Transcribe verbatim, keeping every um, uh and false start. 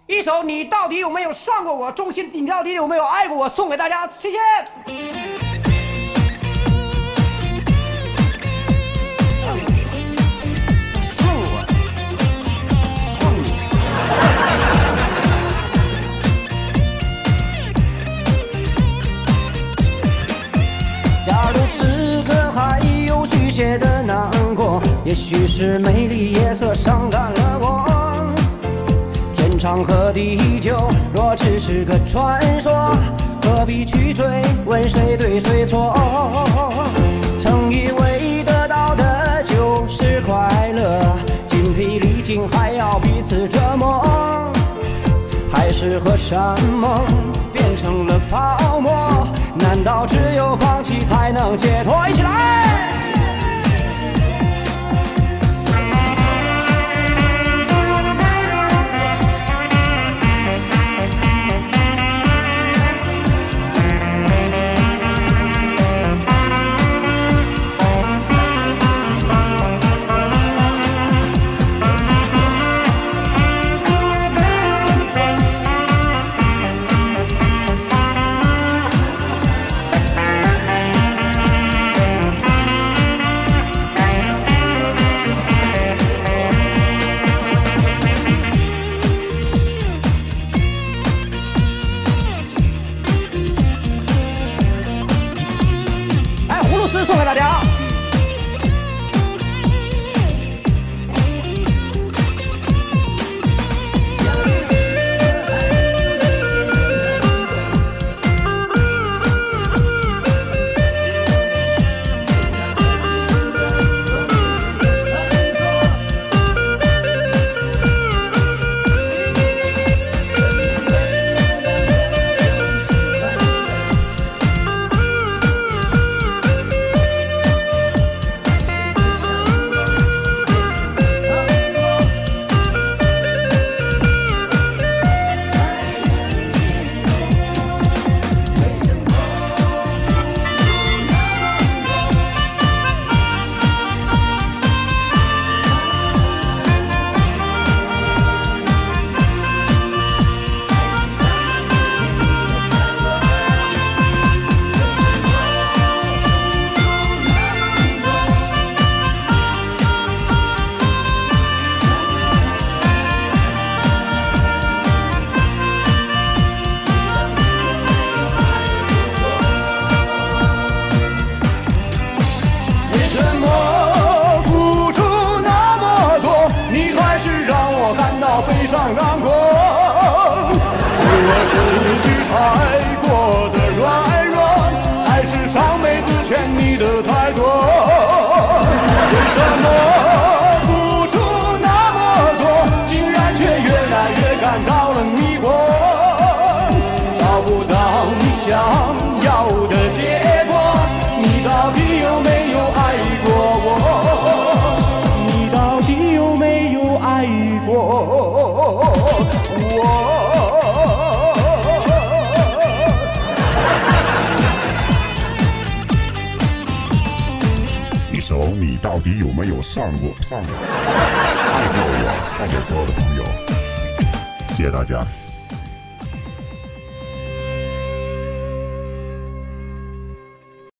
一首你到底有没有上过我？衷心，你到底有没有爱过我？送给大家，谢谢。上我，上我，上我。假如此刻还有续写的难过，也许是美丽夜色伤感了我。天长和地久，若只是个传说，何必去追问谁对谁错？曾以为得到的就是快乐，筋疲力尽还要彼此折磨，海誓和山盟变成了泡沫，难道只有放弃才能解脱？一起来！送给大家。悲伤难过，是我自己太过的软弱，还是上辈子欠你的太多？为什么付出那么多，竟然却越来越感到了迷惑，找不到你想要的结果？你到底有没有爱过我？你到底有没有爱过？ 一首你到底有没有上过上过爱过我，带给所有的朋友，谢谢大家。